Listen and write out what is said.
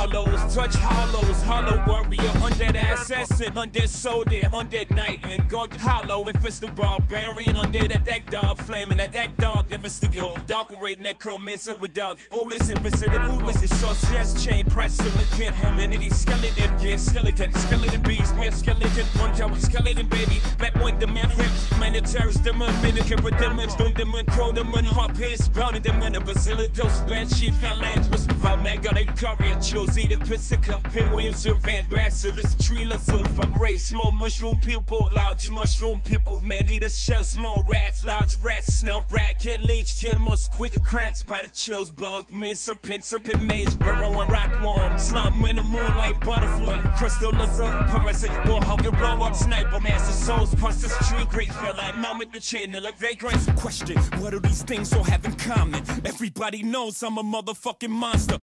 hollows, touch hollows, hollow warrior, undead assassin, undead soldier, undead knight, engorged hollow, infested barbarian, undead attack dog, flaming attack dog, infested Darkwraith, necromancer with dog, Taurus, infested Oolacile, sorceress, chain press, legit, humanity, skeleton, yeah, skeleton beast, man, skeleton, one tower, skeleton baby, back with the man hips, man, the terrorist, demon, Capra, demon, demon, crow, demon, Harpies, bound demon, Basilisk, Banshee, Phalanx, Wisp, Maggot, Capra, chose either Pisaca, Pinwheel, Serpent, Basilisk, tree, from race, small mushroom people, large mushroom people, man, eat a shell, small rats, large rats, snell rat, kid, leech, chill, mosquito, Cragspider, chills, bug, man, serpent, mage, burrowing, rockworm, slum in the moonlight, butterfly, crystal, lizard, parasitic, warhawk, Blowdart, sniper, master souls, process, tree, great, Feline, moment, the chain, like vagrant. Question, what do these things all have in common? Everybody knows I'm a motherfucking monster.